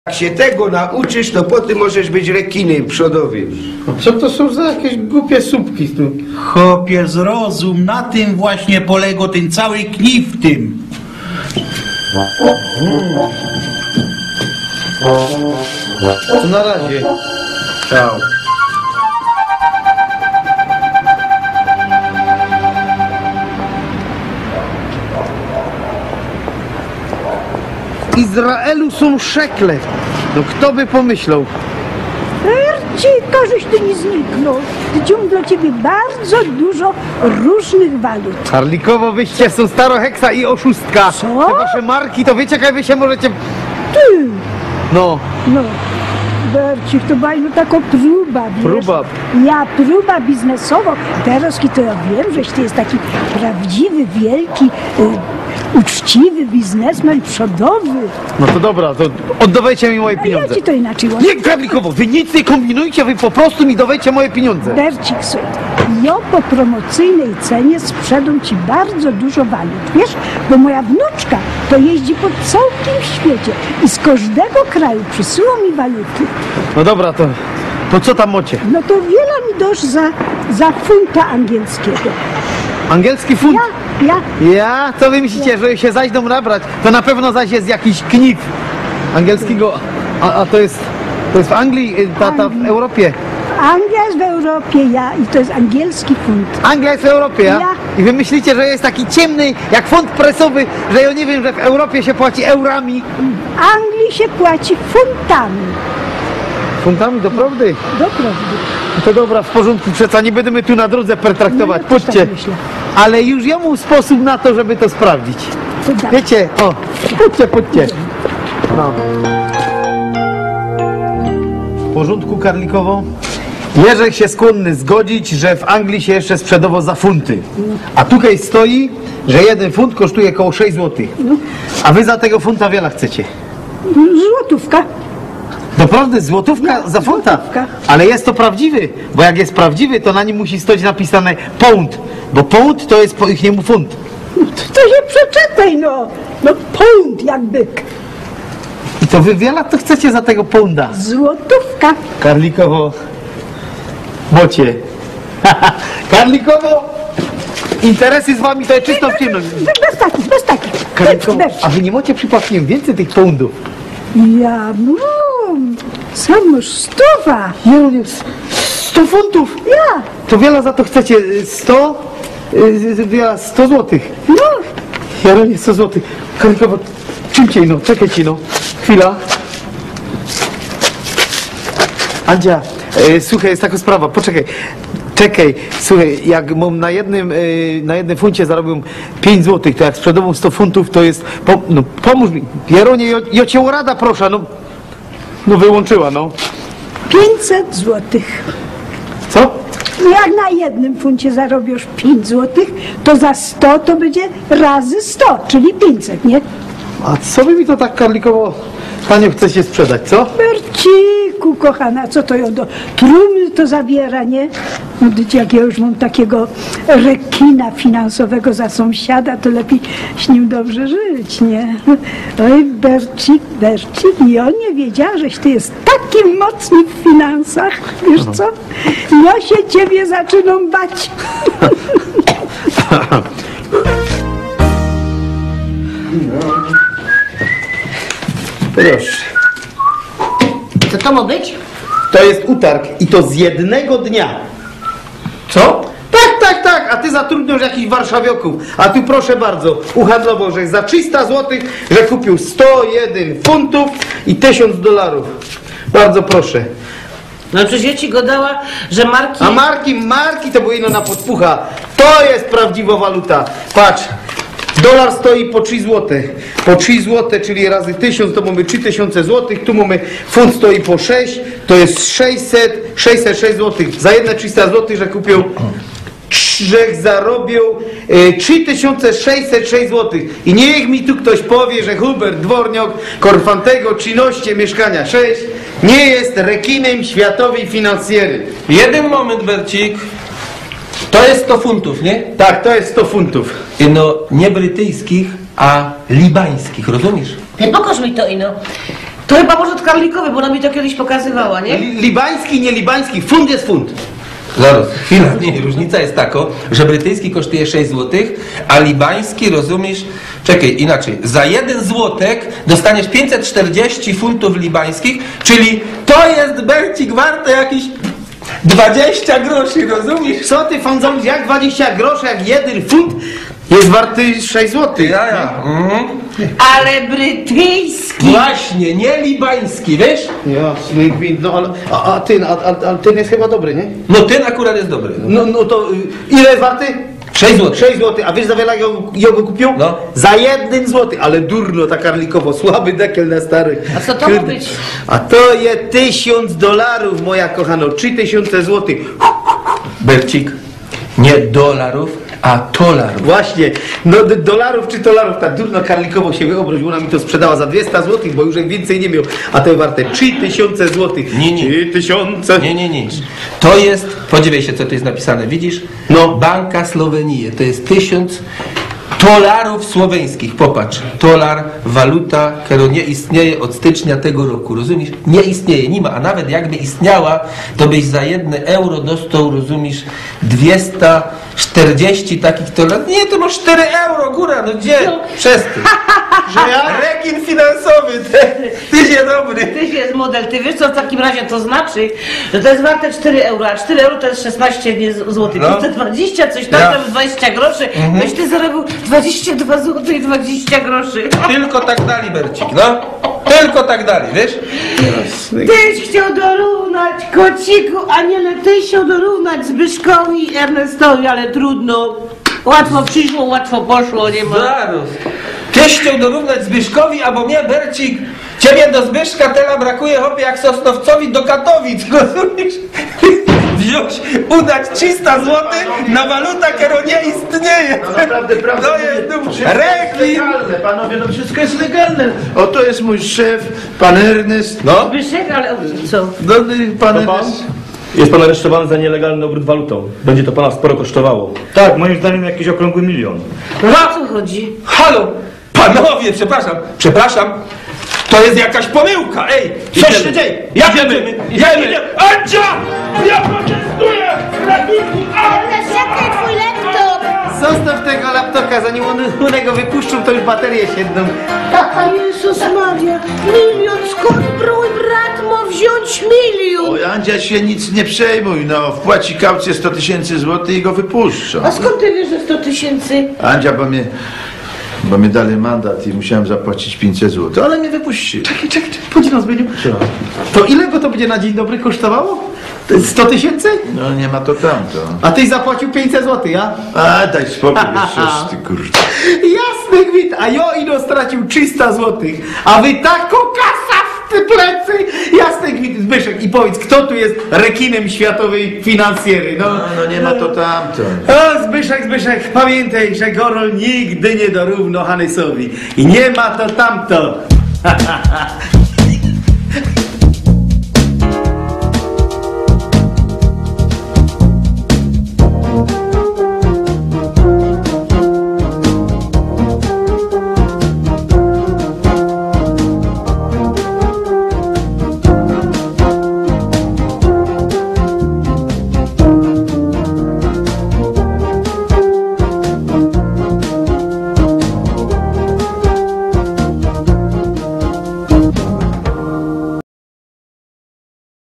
Jak się tego nauczysz, to potem możesz być rekinem przodowym. A co to są za jakieś głupie słupki tu? Chłopie, zrozum, na tym właśnie polegał ten cały knif w tym. To na razie. Ciao. W Izraelu są szekle. No kto by pomyślał? Berciko, żeś tu nie zniknął. Widziałem dla ciebie bardzo dużo różnych walut. Karlikowo wyście są staroheksa i oszustka. Co? Te wasze marki, to wiecie, jak wy się możecie... Ty! No, No, Bercik, to była taka próba, wiesz? Próba. Ja próba biznesowa. Teraz to ja wiem, żeś ty jest taki prawdziwy, wielki, uczciwy biznesmen przodowy. no to dobra, to oddawajcie mi moje A ja pieniądze. ci to inaczej Nie, Karlikowo, wy nic nie kombinujcie, wy po prostu mi dawajcie moje pieniądze. Bercik, słuchaj, ja po promocyjnej cenie sprzedam ci bardzo dużo walut, wiesz? Bo moja wnuczka to jeździ po całym świecie i z każdego kraju przysyła mi waluty. No dobra, to co tam macie? No to wiele mi dasz za funta angielskiego. Angielski funt? Ja. Co wy myślicie, że się zaś dom nabrać? To na pewno zaś jest jakiś knif angielskiego, a to jest w Anglii, w Europie. Anglia jest w Europie, i to jest angielski funt. Anglia jest w Europie, Ja. I wy myślicie, że jest taki ciemny, jak font presowy, że ja nie wiem, że w Europie się płaci eurami? W Anglii się płaci funtami. Funtami, doprawdy? Doprawdy. No to dobra, w porządku, przeca nie będziemy tu na drodze pertraktować, No ja też pójdźcie. tak myślę. Ale już ja mam sposób na to, żeby to sprawdzić. To dawaj. Wiecie, pójdźcie. No. W porządku, Karlikowo? Jerzek się skłonny zgodzić, że w Anglii się jeszcze sprzedało za funty. A tutaj stoi, że 1 funt kosztuje około 6 zł. A wy za tego funta wiele chcecie. Złotówka. Naprawdę złotówka za funta? Złotówka. Ale jest to prawdziwy, bo jak jest prawdziwy, to na nim musi stać napisane pound. Bo pound to jest po ich niemu funt. To się przeczytaj, no. No pound jak byk. I to wy wiele to chcecie za tego pounda. Złotówka. Karlikowo, bocie. Karlikowo, interesy z wami to jest czysto w ciemność. Bez takich. Karlikowo, Bez. a wy nie macie przypadkiem więcej tych poundów? Ja mam. Sam masz 100. Nie, no nie, 100 funtów. Ja. To wiele za to chcecie? 100 złotych. No. Ja nie 100 złotych. Karlikowo, szybciej no, czekajcie no. Chwila. Andzia, słuchaj, jest taka sprawa, poczekaj. Czekaj, słuchaj, jak mam na jednym funcie zarobił 5 złotych, to jak sprzedawał 100 funtów, to jest... no pomóż mi. Jeronie, ja cię o rada proszę, no. No wyłączyła, no. 500 złotych. Co? Jak na jednym funcie zarobisz 5 złotych, to za 100 to będzie razy 100, czyli 500, nie? A co by mi to tak, Karlikowo, panie chcecie sprzedać, co? Berciku, kochana, co to ją do trumny to zabiera, nie? No dyć, jak ja już mam takiego rekina finansowego za sąsiada, to lepiej z nim dobrze żyć, nie? Oj, Bercik, ja nie wiedziała, żeś ty jest taki mocny w finansach, wiesz co? Ja się ciebie zaczynam bać. Proszę. Co to ma być? To jest utarg i to z jednego dnia. Co? Tak, a ty zatrudniasz jakichś warszawioków. A tu proszę bardzo, uhandlował, że za 300 złotych, że kupił 101 funtów i $1000. Bardzo proszę. No przecież ja ci go dała, że marki... A marki to było ino na podpucha. To jest prawdziwa waluta. Patrz. Dolar stoi po 3 zł. Po 3 zł, czyli razy 1000, to mamy 3000 zł. Tu mamy funt stoi po 6, to jest 606 zł. Za jedne 300 zł, że kupił, że zarobił 3606 zł. I niech mi tu ktoś powie, że Hubert Dworniok, Korfantego, czynności mieszkania 6, nie jest rekinem światowej finansjery. Jeden moment, Bercik. To jest 100 funtów, nie? Tak, to jest 100 funtów. No, nie brytyjskich, a libańskich, rozumiesz? Ty pokaż mi to ino. To chyba może od Karlikowy, bo ona mi to kiedyś pokazywała, nie? Libański, nie libański, funt jest funt. Zaraz, chwila, nie, różnica jest taka, że brytyjski kosztuje 6 zł, a libański, rozumiesz, czekaj, inaczej, za 1 złotek dostaniesz 540 funtów libańskich, czyli to jest, Bercik, warte jakieś 20 groszy, rozumiesz? Co ty, Fonzolus, jak 20 groszy, jak 1 funt jest warty 6 zł? Ja. Ale brytyjski! Właśnie, nie libański, wiesz? Jasny gwint, no ale a ten jest chyba dobry, nie? No ten akurat jest dobry. No to ile jest warty? 6 zł. 6 zł, a wiesz za wiele ja go kupił? No. Za 1 zł, ale durno ta Karlikowo, słaby dekiel na stary. A co to ma być? A to jest $1000, moja kochano, 3000 zł. Bercik, nie dolarów, a tolarów. Właśnie, no dolarów czy tolarów, ta durno Karlikowo się wyobraź, ona mi to sprzedała za 200 zł, bo już więcej nie miał, a to jest warte 3000 zł. Nie. 3000. Nie. To jest, podziwiaj się, co tu jest napisane, widzisz? No. Banka Słowenii, to jest 1000 dolarów słoweńskich. Popatrz, dolar, waluta, która nie istnieje od stycznia tego roku, rozumiesz? Nie istnieje, nie ma, a nawet jakby istniała, to byś za 1 euro dostał, rozumiesz, 240 takich dolarów. Nie, to masz 4 euro, góra, no gdzie? Przestań. Że ja? Rekin finansowy, ty się dobry. Ty jest model, ty wiesz co w takim razie to znaczy, że to jest warte 4 euro, a 4 euro to jest 16 zł, No. to te 20 coś tam, Ja. tam 20 groszy, weź ty zarobił 22 zł i 20 groszy. Tylko tak dali, Bercik, no. Tylko tak dali, wiesz? Tyś chciał dorównać kociku, Aniele, tyś chciał dorównać Zbyszkowi i Ernestowi, ale trudno. Łatwo przyszło, łatwo poszło, nie ma. Zaraz. Tyś chciał dorównać Zbyszkowi, albo mnie, Bercik. Ciebie do Zbyszka tyle brakuje, chłopie, jak Sosnowcowi do Katowic, rozumiesz? Wziąć, udać 300 zł na walutę, która nie istnieje. No naprawdę, prawda. To jest Wszystko jest rekin. legalne, panowie, no wszystko jest legalne. Oto jest mój szef, pan Ernest. No. Zbyszek, ale co? No, pan To pan? Ernest. Jest pan aresztowany za nielegalny obrót walutą. Będzie to pana sporo kosztowało. Tak, moim zdaniem jakiś okrągły 1 000 000. O co chodzi? Halo, panowie, przepraszam. To jest jakaś pomyłka, ej! Co się dzieje? Jak idziemy? Andzia! Ja protestuję! Ratunku! Zaczekaj, twój laptop! Zostaw tego laptopa, zanim one go wypuszczą, to już baterie siedną. Jezus Maria, 1 000 000, skąd mój brat ma wziąć 1 000 000? Oj, Andzia, się nic nie przejmuj, no, wpłaci kaucję 100 000 złotych i go wypuszczą. A skąd ty wiesz, że 100 000? Andzia, bo mnie dali mandat i musiałem zapłacić 500 zł, ale mnie wypuścili. Czekaj, chodź na zmieniu. To ile go to będzie na dzień dobry kosztowało? To jest 100 000? No, nie ma to tamto. A tyś zapłacił 500 zł, ja? A, daj spokój, jeszcze ty kurde. Jasny gwint, a ja ino stracił 300 zł, a wy taką kasa w te plecy! Jasny gwint, Zbyszek, i powiedz, kto tu jest rekinem światowej finansjery? No, nie ma to tamto. O, Zbyszek, pamiętaj, że Gorol nigdy nie dorówno Hanesowi. I nie ma to tamto.